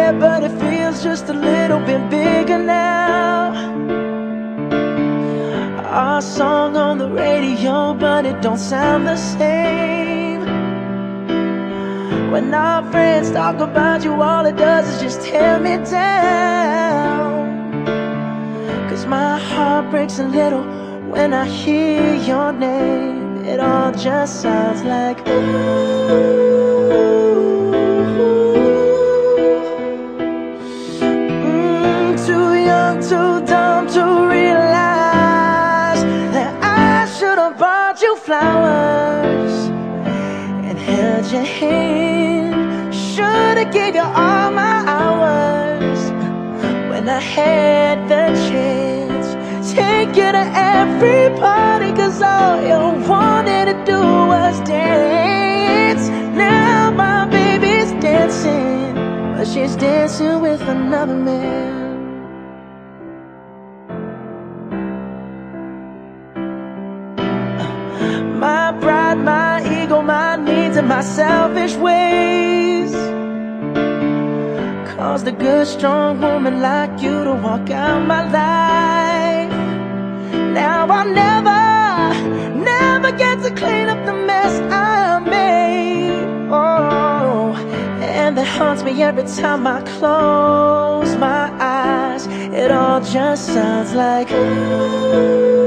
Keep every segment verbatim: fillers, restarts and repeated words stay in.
there, but it feels just a little bit bigger now. Our song on the radio, but it don't sound the same. When our friends talk about you, all it does is just tear me down. Cause my heart breaks a little when I hear your name. It all just sounds like ooh. mm, Too young, too dumb to realize that I should have bought you flowers and held your hand. Should have gave you all my hours when I had the chance. Take you to every party, cause all you wanted to do was dance. Now my baby's dancing, but she's dancing with another man. My pride, my ego, my needs, and my selfish ways caused a good, strong woman like you to walk out my life. Now I'll never, never get to clean up the mess I made. Oh, and that haunts me every time I close my eyes. It all just sounds like ooh.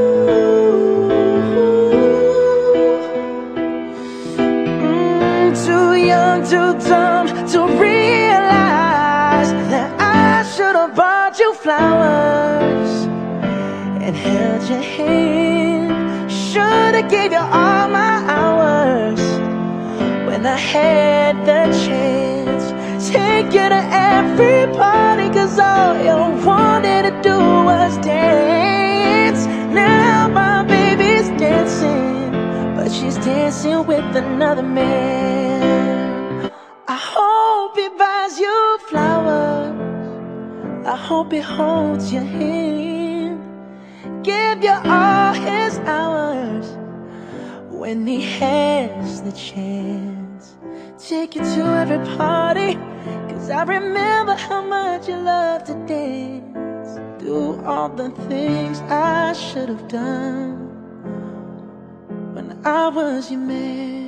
Too young, too dumb to realize that I should have bought you flowers and held your hand. Should have gave you all my hours when I had the chance. Take you to every party, cause all you wanted to do was dance. Now my baby's dancing, but she's dancing with another man. I hope he buys you flowers, I hope he holds your hand, give you all his hours when he has the chance. Take you to every party, cause I remember how much you love to dance. Do all the things I should have done when I was your man.